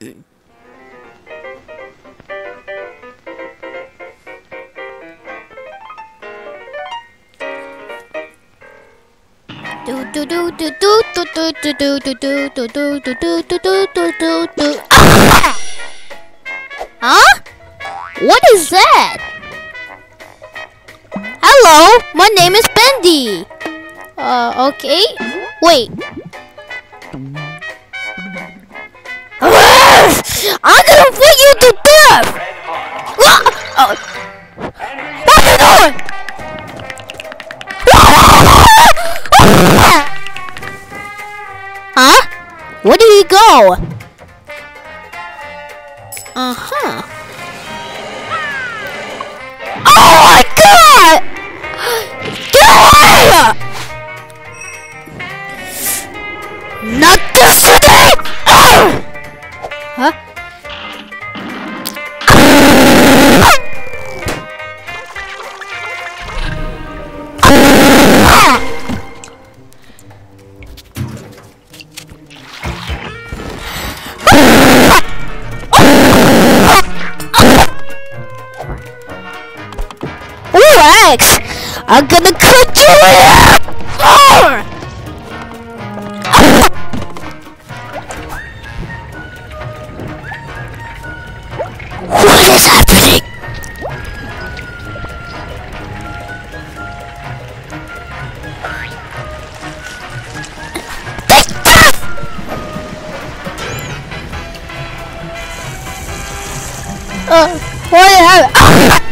Huh? What is that? Hello, my name is Bendy. Okay. Wait. I'm gonna put you to death! What are you doing? Huh? Where did he go? Uh-huh. Oh my god! Get away! Not this today! Huh? Relax! I'm gonna cut you in! What is happening? What happened?